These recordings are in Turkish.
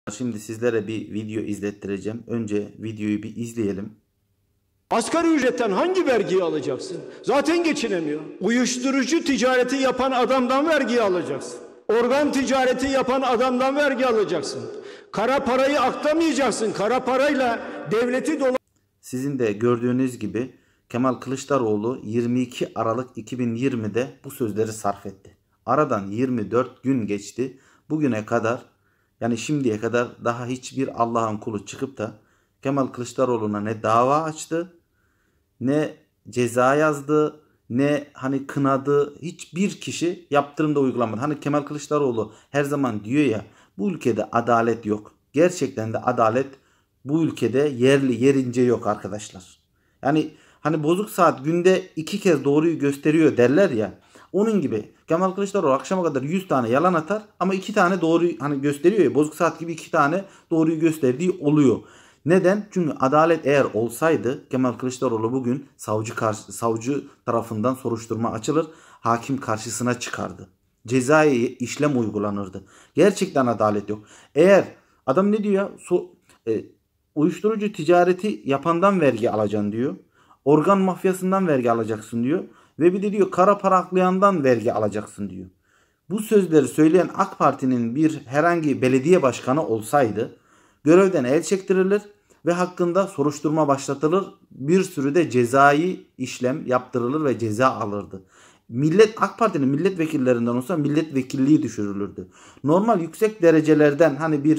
Şimdi sizlere bir video izlettireceğim. Önce videoyu bir izleyelim. Asgari ücretten hangi vergiyi alacaksın? Zaten geçinemiyor. Uyuşturucu ticareti yapan adamdan vergi alacaksın. Organ ticareti yapan adamdan vergi alacaksın. Kara parayı aklamayacaksın. Kara parayla devleti Sizin de gördüğünüz gibi Kemal Kılıçdaroğlu 22 Aralık 2020'de bu sözleri sarf etti. Aradan 24 gün geçti. Bugüne kadar, yani şimdiye kadar daha hiçbir Allah'ın kulu çıkıp da Kemal Kılıçdaroğlu'na ne dava açtı, ne ceza yazdı, ne kınadı. Hiçbir kişi yaptırımda uygulamadı. Hani Kemal Kılıçdaroğlu her zaman diyor ya, bu ülkede adalet yok. Gerçekten de adalet bu ülkede yerli yerince yok arkadaşlar. Yani bozuk saat günde 2 kez doğruyu gösteriyor derler ya. Onun gibi Kemal Kılıçdaroğlu akşama kadar 100 tane yalan atar ama 2 tane doğruyu gösteriyor ya, bozuk saat gibi 2 tane doğruyu gösterdiği oluyor. Neden? Çünkü adalet eğer olsaydı Kemal Kılıçdaroğlu bugün savcı tarafından soruşturma açılır, hakim karşısına çıkardı. Cezai işlem uygulanırdı. Gerçekten adalet yok. Eğer adam ne diyor ya? Uyuşturucu ticareti yapandan vergi alacaksın diyor. Organ mafyasından vergi alacaksın diyor. Ve bir de diyor kara para aklayandan vergi alacaksın diyor. Bu sözleri söyleyen AK Parti'nin herhangi belediye başkanı olsaydı görevden el çektirilir ve hakkında soruşturma başlatılır. Bir sürü de cezai işlem yaptırılır ve ceza alırdı. AK Parti'nin milletvekillerinden olsa milletvekilliği düşürülürdü. Normal yüksek derecelerden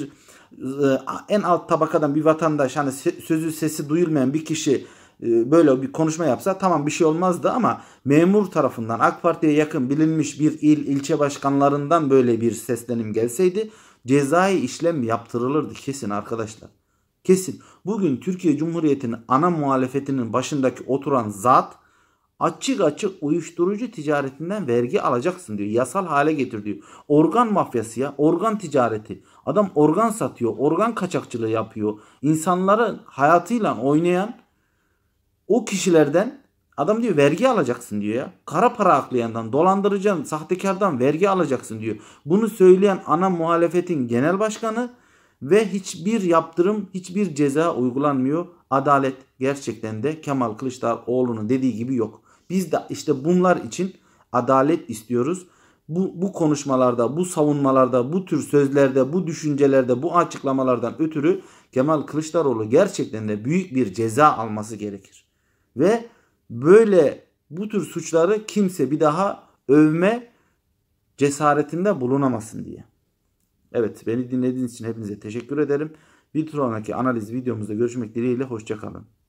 en alt tabakadan bir vatandaş, sözü sesi duyulmayan bir kişi böyle bir konuşma yapsa tamam, bir şey olmazdı, ama memur tarafından AK Parti'ye yakın bilinmiş bir ilçe başkanlarından böyle bir seslenim gelseydi cezai işlem yaptırılırdı kesin arkadaşlar. Kesin. Bugün Türkiye Cumhuriyeti'nin ana muhalefetinin başındaki oturan zat açık açık uyuşturucu ticaretinden vergi alacaksın diyor. Yasal hale getir diyor. Organ mafyası ya. Organ ticareti. Adam organ satıyor. Organ kaçakçılığı yapıyor. İnsanların hayatıyla oynayan o kişilerden adam diyor vergi alacaksın diyor ya. Kara para aklayandan, dolandırıcıdan, sahtekardan vergi alacaksın diyor. Bunu söyleyen ana muhalefetin genel başkanı ve hiçbir yaptırım, hiçbir ceza uygulanmıyor. Adalet gerçekten de Kemal Kılıçdaroğlu'nun dediği gibi yok. Biz de işte bunlar için adalet istiyoruz. Bu konuşmalarda, bu savunmalarda, bu tür sözlerde, bu düşüncelerde, bu açıklamalardan ötürü Kemal Kılıçdaroğlu gerçekten de büyük bir ceza alması gerekir. Ve böyle bu tür suçları kimse bir daha övme cesaretinde bulunamasın diye. Evet, beni dinlediğiniz için hepinize teşekkür ederim. Bir sonraki analiz videomuzda görüşmek dileğiyle, hoşça kalın.